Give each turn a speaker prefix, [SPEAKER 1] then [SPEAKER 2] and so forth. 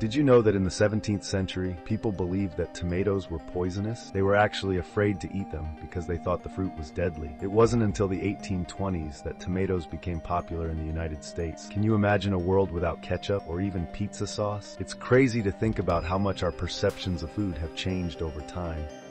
[SPEAKER 1] Did you know that in the 17th century, people believed that tomatoes were poisonous? They were actually afraid to eat them because they thought the fruit was deadly. It wasn't until the 1820s that tomatoes became popular in the United States. Can you imagine a world without ketchup or even pizza sauce? It's crazy to think about how much our perceptions of food have changed over time.